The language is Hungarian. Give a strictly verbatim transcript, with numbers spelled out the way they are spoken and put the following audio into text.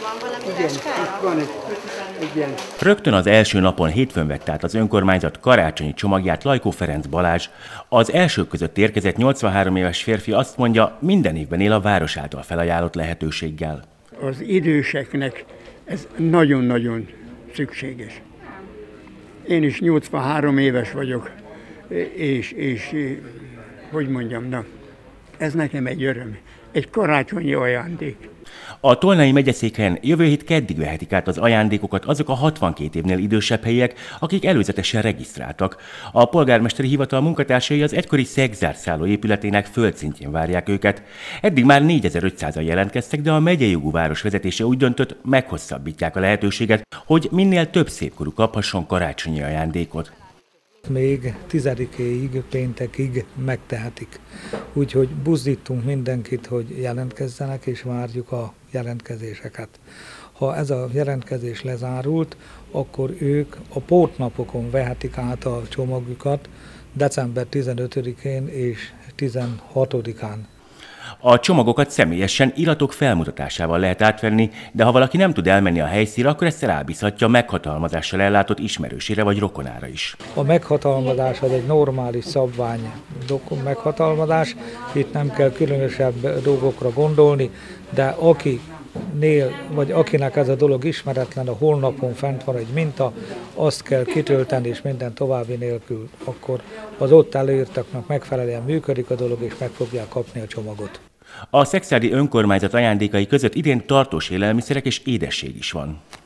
van valami Igen, táskára? itt van egy, egy ilyen. Rögtön az első napon hétfőn vett át az önkormányzat karácsonyi csomagját Lajkó Ferenc Balázs. Az elsők között érkezett nyolcvanhárom éves férfi azt mondja, minden évben él a város által felajánlott lehetőséggel. Az időseknek ez nagyon-nagyon szükséges. Én is nyolcvanhárom éves vagyok, és, és hogy mondjam, na, ez nekem egy öröm, egy karácsonyi ajándék. A Tolnai megyeszékhelyen jövő hét keddig vehetik át az ajándékokat azok a hatvankét évnél idősebb helyiek, akik előzetesen regisztráltak. A polgármesteri hivatal munkatársai az egykori szegzárszálló épületének földszintjén várják őket. Eddig már négyezer-ötszázan jelentkeztek, de a megyei jogú város vezetése úgy döntött, meghosszabbítják a lehetőséget, hogy minél több szépkorú kaphasson karácsonyi ajándékot. Még tizedikéig, péntekig megtehetik. Úgyhogy buzdítunk mindenkit, hogy jelentkezzenek, és várjuk a jelentkezéseket. Ha ez a jelentkezés lezárult, akkor ők a pótnapokon vehetik át a csomagjukat december tizenötödikén és tizenhatodikán. A csomagokat személyesen iratok felmutatásával lehet átvenni, de ha valaki nem tud elmenni a helyszínre, akkor ezt rábízhatja meghatalmazással ellátott ismerősére vagy rokonára is. A meghatalmazás az egy normális szabvány meghatalmazás, itt nem kell különösebb dolgokra gondolni, de aki Nél, vagy akinek ez a dolog ismeretlen, a honlapon fent van egy minta, azt kell kitölteni, és minden további nélkül, akkor az ott előírtaknak megfelelően működik a dolog, és meg fogják kapni a csomagot. A szekszárdi önkormányzat ajándékai között idén tartós élelmiszerek és édesség is van.